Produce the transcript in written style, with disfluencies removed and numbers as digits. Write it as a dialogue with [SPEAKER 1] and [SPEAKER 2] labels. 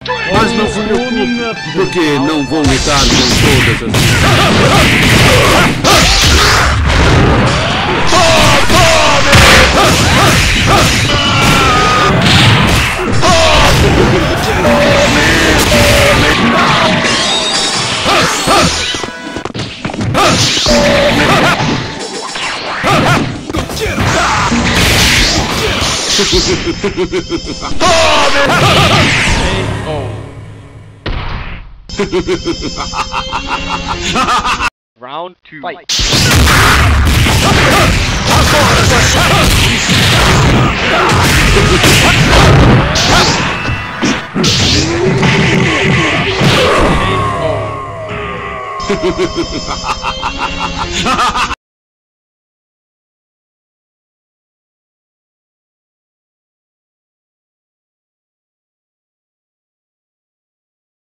[SPEAKER 1] Mas não se preocupe, porque não vou lutar com todas as...
[SPEAKER 2] Round 2. Fight.